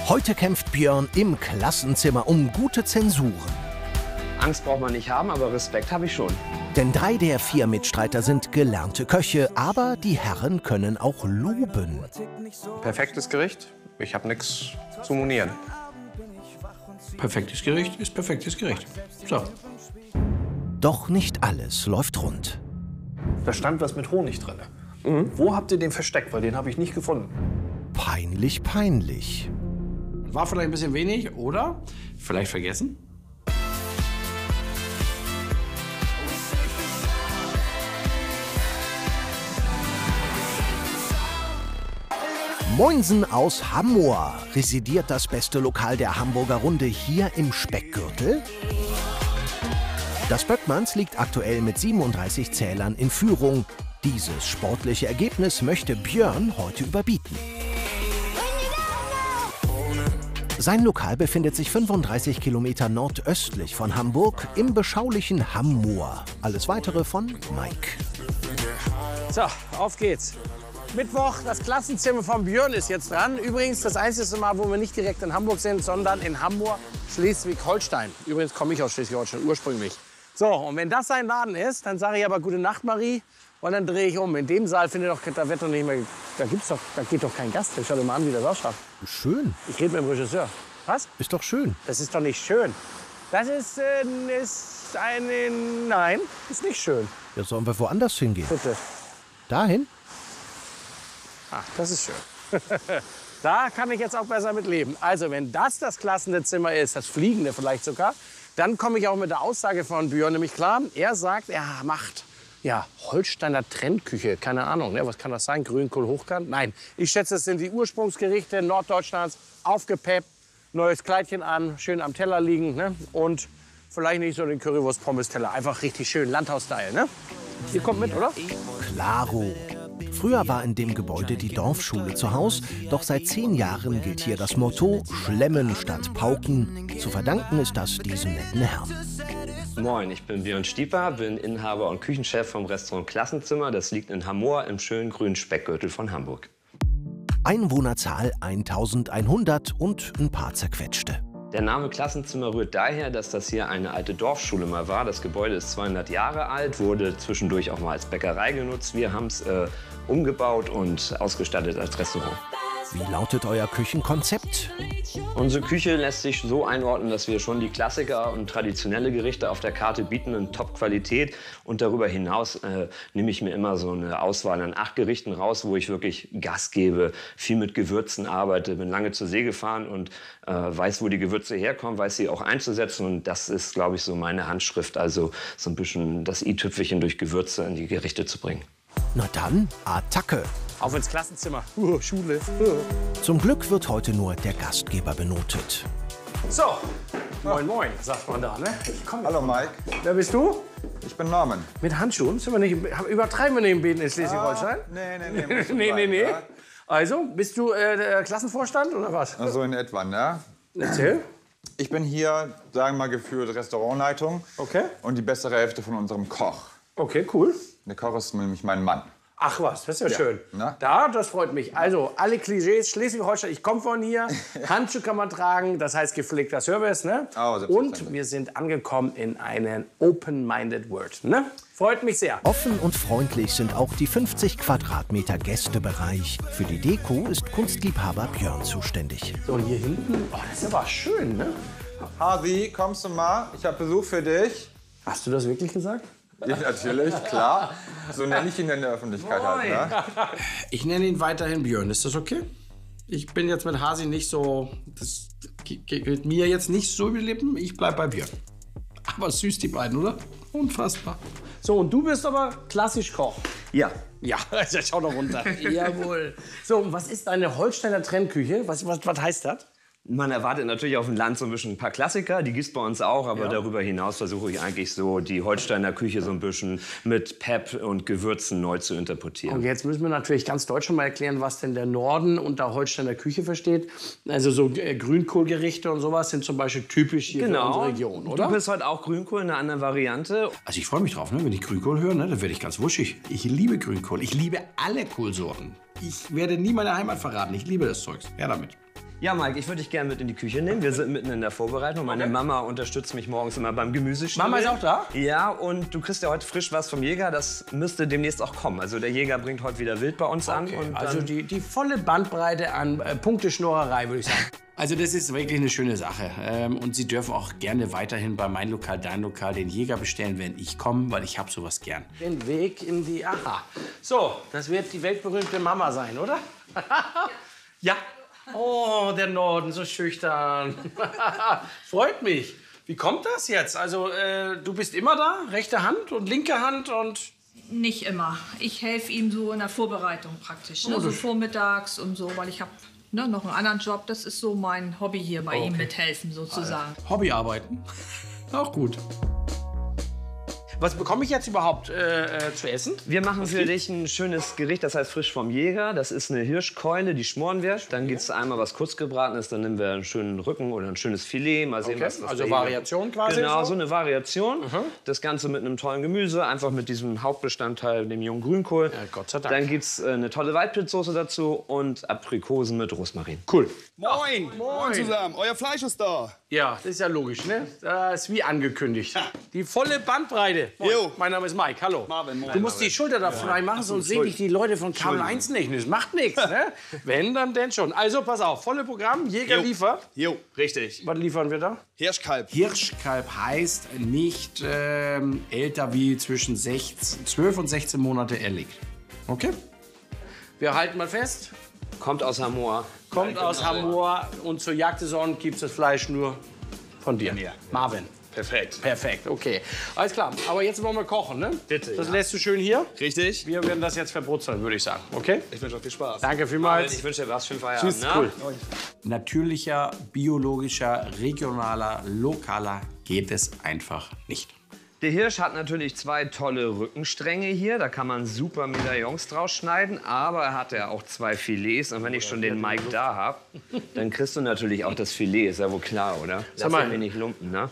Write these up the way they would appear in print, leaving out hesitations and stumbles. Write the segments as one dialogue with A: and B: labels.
A: Heute kämpft Björn im Klassenzimmer um gute Zensuren.
B: Angst braucht man nicht haben, aber Respekt habe ich schon.
A: Denn 3 der 4 Mitstreiter sind gelernte Köche, aber die Herren können auch loben.
C: Perfektes Gericht. Ich habe nichts zu monieren.
D: Perfektes Gericht ist perfektes Gericht. So.
A: Doch nicht alles läuft rund.
E: Da stand was mit Honig drin. Wo habt ihr den versteckt? Weil den habe ich nicht gefunden.
A: Peinlich, peinlich.
D: War vielleicht ein bisschen wenig, oder? Vielleicht vergessen?
A: Moinsen aus Hammoor. Residiert das beste Lokal der Hamburger Runde hier im Speckgürtel? Das Böckmanns liegt aktuell mit 37 Zählern in Führung. Dieses sportliche Ergebnis möchte Björn heute überbieten. Sein Lokal befindet sich 35 Kilometer nordöstlich von Hamburg im beschaulichen Hammoor. Alles Weitere von Mike.
F: So, auf geht's. Mittwoch, das Klassenzimmer von Björn ist jetzt dran. Übrigens das einzige Mal, wo wir nicht direkt in Hamburg sind, sondern in Hamburg, Schleswig-Holstein. Übrigens komme ich aus Schleswig-Holstein ursprünglich. So, und wenn das sein Laden ist, dann sage ich aber gute Nacht, Marie. Und dann drehe ich um. In dem Saal finde ich doch, da wird doch nicht mehr, da geht doch kein Gast. Schau dir mal an, wie das ausschaut.
A: Schön.
F: Ich rede mit dem Regisseur. Was?
A: Ist doch schön.
F: Das ist doch nicht schön. Das ist nein, ist nicht schön.
A: Ja, sollen wir woanders hingehen?
F: Bitte.
A: Dahin?
F: Ach, das ist schön. Da kann ich jetzt auch besser mit leben. Also, wenn das Klassenzimmer ist, das Fliegende vielleicht sogar, dann komme ich auch mit der Aussage von Björn nämlich klar. Er sagt, er macht Holsteiner Trendküche. Keine Ahnung, ne? Was kann das sein? Grünkohl hochkant? Nein, ich schätze, es sind die Ursprungsgerichte Norddeutschlands. Aufgepeppt, neues Kleidchen an, schön am Teller liegen. Ne? Und vielleicht nicht so den Currywurst-Pommes-Teller. Einfach richtig schön, Landhaus-Style. Ne? Ihr kommt mit, oder?
A: Klaro. Früher war in dem Gebäude die Dorfschule zu Haus, doch seit 10 Jahren gilt hier das Motto Schlemmen statt Pauken. Zu verdanken ist das diesem netten Herrn.
B: Moin, ich bin Björn Stieper, bin Inhaber und Küchenchef vom Restaurant Klassenzimmer. Das liegt in Hammoor im schönen grünen Speckgürtel von Hamburg.
A: Einwohnerzahl 1100 und ein paar zerquetschte.
B: Der Name Klassenzimmer rührt daher, dass das hier eine alte Dorfschule mal war. Das Gebäude ist 200 Jahre alt, wurde zwischendurch auch mal als Bäckerei genutzt. Wir haben es umgebaut und ausgestattet als Restaurant.
A: Wie lautet euer Küchenkonzept?
B: Unsere Küche lässt sich so einordnen, dass wir schon die Klassiker und traditionelle Gerichte auf der Karte bieten in Top-Qualität. Und darüber hinaus nehme ich mir immer so eine Auswahl an 8 Gerichten raus, wo ich wirklich Gas gebe, viel mit Gewürzen arbeite, bin lange zur See gefahren und weiß, wo die Gewürze herkommen, weiß sie auch einzusetzen. Und das ist, glaube ich, so meine Handschrift, also so ein bisschen das i-Tüpfelchen durch Gewürze in die Gerichte zu bringen.
A: Na dann, Attacke!
F: Auf ins Klassenzimmer. Schule.
A: Zum Glück wird heute nur der Gastgeber benotet.
F: So, moin moin, sagt man da, ne?
G: Hallo Mike,
F: Wer bist du?
G: ich bin Norman.
F: Mit Handschuhen? Sind wir nicht, übertreiben wir nicht im Beten in Schleswig-Holstein? Nee.
G: Ja?
F: Also, bist du der Klassenvorstand oder was?
G: So in etwa, ne?
F: Erzähl.
G: Ich bin hier, sagen wir mal, geführt Restaurantleitung.
F: Okay.
G: Und die bessere Hälfte von unserem Koch.
F: Okay, cool.
G: Der Koch ist nämlich mein Mann.
F: Ach was, das ist ja schön.
G: Na?
F: Das freut mich. Also, alle Klischees, Schleswig-Holstein, ich komme von hier. Handschuhe kann man tragen, das heißt gepflegter Service. Ne?
G: Oh,
F: und wir sind angekommen in einen Open-Minded World. Ne? Freut mich sehr.
A: Offen und freundlich sind auch die 50 Quadratmeter Gästebereich. Für die Deko ist Kunstliebhaber Björn zuständig.
F: So, und hier hinten, das ist aber schön, ne?
G: Hasi, kommst du mal? Ich habe Besuch für dich.
F: Hast du das wirklich gesagt?
G: Ja, natürlich, klar. So nenne ich ihn in der Öffentlichkeit halt, ne?
D: Ich nenne ihn weiterhin Björn. Ist das okay? Ich bin jetzt mit Hasi nicht so... Das geht mir jetzt nicht so über die Lippen. Ich bleib bei Björn. Aber süß, die beiden, oder? Unfassbar.
F: So, und du bist aber klassisch Koch.
B: Ja.
F: Ja, also schau doch runter. Jawohl. So, und was ist deine Holsteiner Trendküche? Was heißt das?
B: Man erwartet natürlich auf dem Land so ein bisschen ein paar Klassiker, die gibt's bei uns auch, aber darüber hinaus versuche ich eigentlich so die Holsteiner Küche so ein bisschen mit Pep und Gewürzen neu zu interpretieren.
F: Und jetzt müssen wir natürlich ganz Deutschland mal erklären, was denn der Norden unter Holsteiner Küche versteht. Also so Grünkohlgerichte und sowas sind zum Beispiel typisch hier für unsere Region, oder?
B: Du bist heute auch Grünkohl in einer anderen Variante.
D: Also ich freue mich drauf, ne? Wenn ich Grünkohl höre, ne? Dann werde ich ganz wuschig. Ich liebe Grünkohl. Ich liebe alle Kohlsorten. Ich werde nie meine Heimat verraten. Ich liebe das Zeugs. Her damit.
B: Ja, Mike, ich würde dich gerne mit in die Küche nehmen. Wir sind mitten in der Vorbereitung. Meine Mama unterstützt mich morgens immer beim Gemüseschnibbeln.
F: Mama ist auch da?
B: Ja, und du kriegst ja heute frisch was vom Jäger. Das müsste demnächst auch kommen. Also der Jäger bringt heute wieder Wild bei uns an. Und
F: Also die volle Bandbreite an Punkteschnorrerei, würde ich sagen. Also das ist wirklich eine schöne Sache. Und Sie dürfen auch gerne weiterhin bei Mein Lokal, Dein Lokal den Jäger bestellen, wenn ich komme, weil ich habe sowas gern. Den Weg in die Aha. So, das wird die weltberühmte Mama sein, oder? Ja. Oh, der Norden, so schüchtern. Freut mich. Wie kommt das jetzt? Also, du bist immer da? Rechte Hand und linke Hand und...
H: Nicht immer. Ich helfe ihm so in der Vorbereitung praktisch. Ne? So vormittags und so, weil ich habe noch einen anderen Job. Das ist so mein Hobby hier bei ihm mithelfen sozusagen.
F: Hobbyarbeiten. Auch gut. Was bekomme ich jetzt überhaupt zu essen?
B: wir machen für dich ein schönes Gericht, das heißt frisch vom Jäger. Das ist eine Hirschkeule, die schmoren wir. Dann gibt es einmal was kurz gebraten ist, dann nehmen wir einen schönen Rücken oder ein schönes Filet. Mal sehen, was
F: Also
B: der
F: Variation quasi?
B: Genau, so eine Variation. Das Ganze mit einem tollen Gemüse, einfach mit diesem Hauptbestandteil, dem jungen Grünkohl.
F: Ja, Gott sei Dank.
B: Dann gibt es eine tolle Waldpilzsoße dazu und Aprikosen mit Rosmarin.
F: Cool.
I: Moin! Moin zusammen, euer Fleisch ist da.
F: Ja, das ist ja logisch, ne? Das ist wie angekündigt. Die volle Bandbreite. Moin.
I: Jo.
F: Mein Name ist Mike, hallo.
I: Marvin, moin.
F: Du musst die Schulter da frei machen, sonst sehen dich die Leute von Kabel 1 nicht. Das macht nichts, ne? Wenn, dann denn schon. Also, pass auf, volle Programm, Jäger liefert.
I: Jo,
B: Richtig.
F: Was liefern wir da?
I: Hirschkalb.
F: Hirschkalb heißt nicht älter wie zwischen 12 und 16 Monate erlegt. Okay? Wir halten mal fest.
B: Kommt aus Hamor.
F: Kommt aus Hamor und zur Jagdsaison gibt es das Fleisch nur von dir. Marvin.
B: Perfekt.
F: Perfekt, okay. Alles klar, aber jetzt wollen wir kochen, ne?
B: Bitte,
F: Das
B: ja.
F: lässt du schön hier.
I: Richtig.
F: Wir werden das jetzt verbrutzeln, würde ich sagen. Okay?
I: Ich wünsche euch viel Spaß.
F: Danke vielmals.
B: Ich wünsche dir was für den Feierabend.
F: Tschüss,
B: ne?
F: cool. Natürlicher, biologischer, regionaler, lokaler geht es einfach nicht.
B: Der Hirsch hat natürlich 2 tolle Rückenstränge hier. Da kann man super Medaillons draus schneiden. Aber er hat ja auch 2 Filets. Und wenn ich schon den Mike da habe, dann kriegst du natürlich auch das Filet. Ist ja wohl klar, oder? Lass
F: mal.
B: ihn mir nicht lumpen, ne?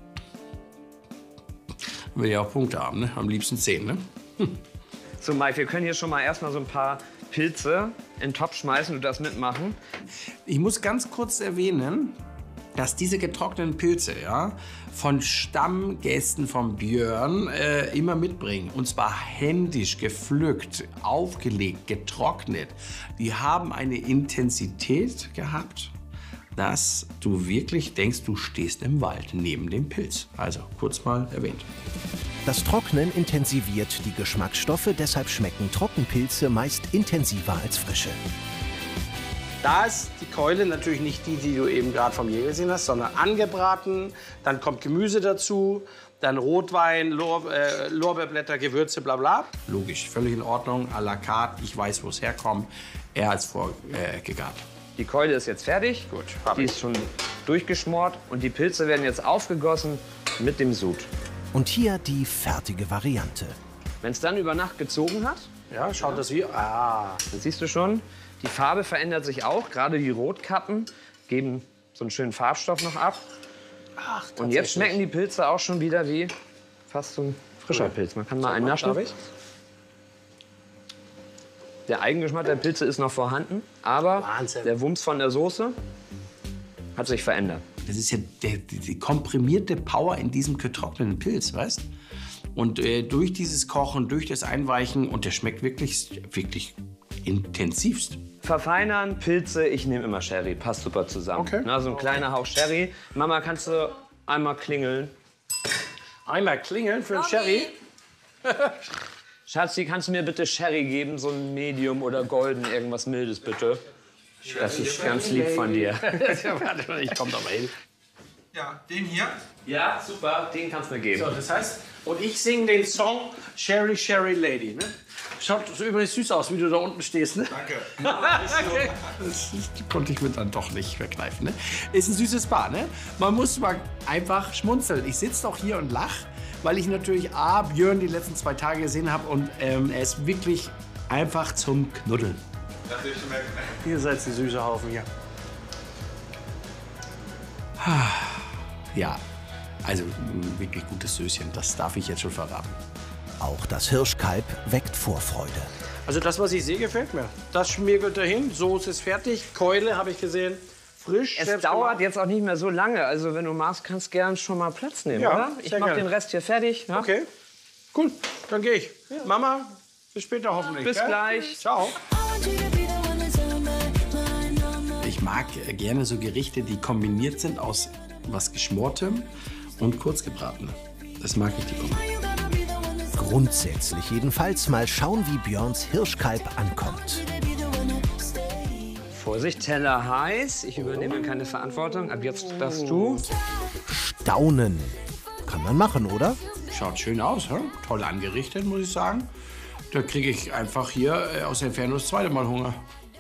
F: Will ja auch Punkte haben, ne? Am liebsten 10, ne?
B: So, Mike, wir können hier schon mal erstmal so ein paar Pilze in den Topf schmeißen und das mitmachen.
F: Ich muss ganz kurz erwähnen, dass diese getrockneten Pilze von Stammgästen von Björn immer mitbringen. Und zwar händisch gepflückt, aufgelegt, getrocknet. Die haben eine Intensität gehabt, dass du wirklich denkst, du stehst im Wald neben dem Pilz. Also kurz mal erwähnt.
A: Das Trocknen intensiviert die Geschmacksstoffe, deshalb schmecken Trockenpilze meist intensiver als frische.
F: Da ist die Keule natürlich nicht die, die du eben gerade vom Jäger gesehen hast, sondern angebraten. Dann kommt Gemüse dazu, dann Rotwein, Lorbeerblätter, Gewürze, bla bla. Logisch, völlig in Ordnung, à la carte. Ich weiß, wo es herkommt. Er hat es vorgegart.
B: Die Keule ist jetzt fertig.
F: Gut,
B: Die ist schon durchgeschmort. Und die Pilze werden jetzt aufgegossen mit dem Sud.
A: Und hier die fertige Variante.
B: Wenn es dann über Nacht gezogen hat,
F: Ja, schaut das wie. Ah.
B: dann siehst du schon, die Farbe verändert sich auch. Gerade die Rotkappen geben so einen schönen Farbstoff noch ab.
F: Ach,
B: Und jetzt schmecken die Pilze auch schon wieder wie fast so ein frischer Pilz. Man kann mal einen naschen.
F: Darf ich?
B: Der Eigengeschmack der Pilze ist noch vorhanden, aber
F: Wahnsinn.
B: der Wumms von der Soße hat sich verändert.
F: Das ist ja die komprimierte Power in diesem getrockneten Pilz, weißt? Und durch dieses Kochen, durch das Einweichen, und der schmeckt wirklich, wirklich intensivst.
B: Verfeinern, Pilze, ich nehme immer Sherry, passt super zusammen.
F: Okay.
B: Na, so ein kleiner Hauch Sherry. Mama, kannst du einmal klingeln?
F: Einmal klingeln für einen Sherry.
B: Schatzi, kannst du mir bitte Sherry geben, so ein Medium oder Golden, irgendwas Mildes bitte? Das ist ganz lieb von dir.
F: Warte, ich komm doch mal hin.
I: Ja, den hier.
B: Ja, super, den kannst du mir geben.
F: So, das heißt, und ich singe den Song Sherry, Sherry Lady, ne? Schaut so übrigens süß aus, wie du da unten stehst, ne?
I: Danke.
F: Das konnte ich mir dann doch nicht verkneifen, ne? Ist ein süßes Paar, ne? Man muss mal einfach schmunzeln. Ich sitze doch hier und lach, weil ich natürlich Björn die letzten 2 Tage gesehen habe und er ist wirklich einfach zum Knuddeln.
I: Das will ich schon merken.
F: Ihr seid die süße Haufen hier. Ja, also ein wirklich gutes Söschen, das darf ich jetzt schon verraten.
A: Auch das Hirschkalb weckt Vorfreude.
F: Also das, was ich sehe, gefällt mir. Das schmirgelt dahin, Soße ist fertig, Keule habe ich gesehen, frisch.
B: Es
F: selbst
B: dauert
F: gemacht.
B: jetzt auch nicht mehr so lange. Also wenn du magst, kannst du gern schon mal Platz nehmen,
F: Ja,
B: oder? Ich
F: sehr
B: mach
F: gerne.
B: den Rest hier fertig. Ja?
F: Okay, cool. Dann gehe ich. Mama, bis später hoffentlich.
B: Bis
F: gell?
B: gleich.
F: Ciao.
D: Ich mag gerne so Gerichte, die kombiniert sind aus was Geschmortem und Kurzgebratenem. Das mag ich, die Kombination.
A: Grundsätzlich jedenfalls mal schauen, wie Björns Hirschkalb ankommt.
B: Vorsicht, Teller heiß. Ich übernehme keine Verantwortung. Ab jetzt darfst du.
A: Staunen. Kann man machen, oder?
D: Schaut schön aus, hm? Toll angerichtet, muss ich sagen. Da kriege ich einfach hier aus der Entfernung das zweite Mal Hunger.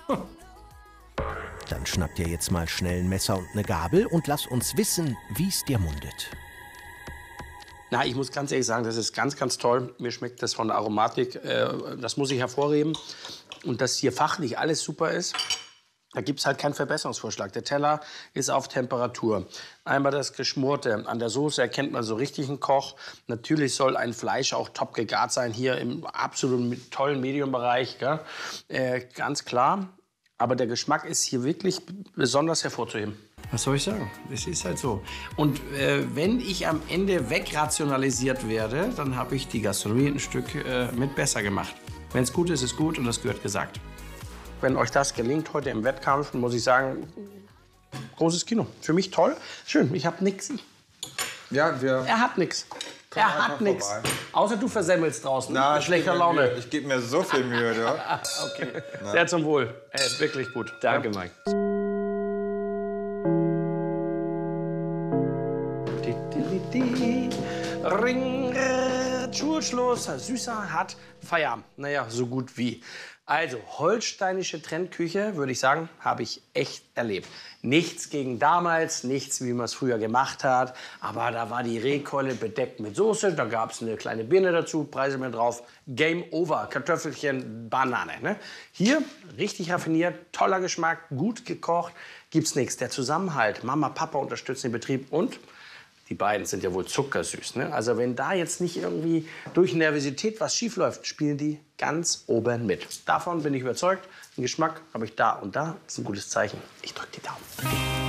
A: Dann schnapp dir jetzt mal schnell ein Messer und eine Gabel und lass uns wissen, wie es dir mundet.
D: Na, ich muss ganz ehrlich sagen, das ist ganz, ganz toll. Mir schmeckt das von der Aromatik, das muss ich hervorheben. Und dass hier fachlich alles super ist, da gibt es halt keinen Verbesserungsvorschlag. Der Teller ist auf Temperatur. Einmal das Geschmorte. An der Soße erkennt man so richtig einen Koch. Natürlich soll ein Fleisch auch top gegart sein, hier im absolut tollen Medium-Bereich. Ganz klar. Aber der Geschmack ist hier wirklich besonders hervorzuheben. Was soll ich sagen? Es ist halt so. Und wenn ich am Ende wegrationalisiert werde, dann habe ich die Gastronomie ein Stück mit besser gemacht. Wenn es gut ist, ist gut und das gehört gesagt. Wenn euch das gelingt heute im Wettkampf, muss ich sagen, großes Kino. Für mich toll. Schön, ich habe nichts.
G: Ja,
D: Er hat nichts. Er hat nichts.
G: vorbei.
D: Außer du versemmelst draußen
G: Na,
D: mit schlechter Laune.
G: Ich gebe mir so viel Mühe, du.
D: Okay, sehr zum Wohl. Er ist wirklich gut.
B: Danke, Mike.
D: Ring, Schulschluss, Süßer hat Feierabend. Naja, so gut wie. Also, holsteinische Trendküche, würde ich sagen, habe ich echt erlebt. Nichts gegen damals, nichts, wie man es früher gemacht hat. Aber da war die Rehkeule bedeckt mit Soße, da gab es eine kleine Birne dazu, Preise mehr drauf. Game over, Kartoffelchen, Banane. Ne? Hier richtig raffiniert, toller Geschmack, gut gekocht, gibt's nichts. Der Zusammenhalt, Mama, Papa unterstützen den Betrieb und die beiden sind ja wohl zuckersüß. Ne? Also wenn da jetzt nicht irgendwie durch Nervosität was schief läuft, spielen die ganz oben mit. Davon bin ich überzeugt. Den Geschmack habe ich da und da. Das ist ein gutes Zeichen. Ich drücke die Daumen.